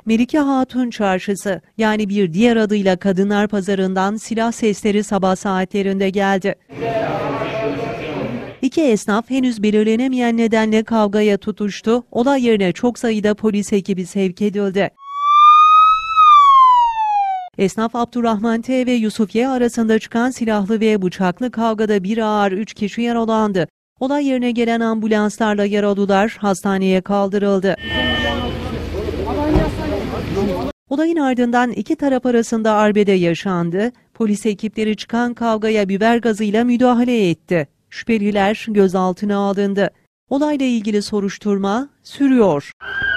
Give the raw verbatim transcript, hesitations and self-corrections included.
Melike Hatun Çarşısı, yani bir diğer adıyla Kadınlar Pazarı'ndan silah sesleri sabah saatlerinde geldi. İki esnaf henüz belirlenemeyen nedenle kavgaya tutuştu. Olay yerine çok sayıda polis ekibi sevk edildi. Esnaf Abdurrahman T ve Yusuf Y arasında çıkan silahlı ve bıçaklı kavgada bir ağır üç kişi yaralandı. Olay yerine gelen ambulanslarla yaralılar hastaneye kaldırıldı. Olayın ardından iki taraf arasında arbede yaşandı. Polis ekipleri çıkan kavgaya biber gazıyla müdahale etti. Şüpheliler gözaltına alındı. Olayla ilgili soruşturma sürüyor.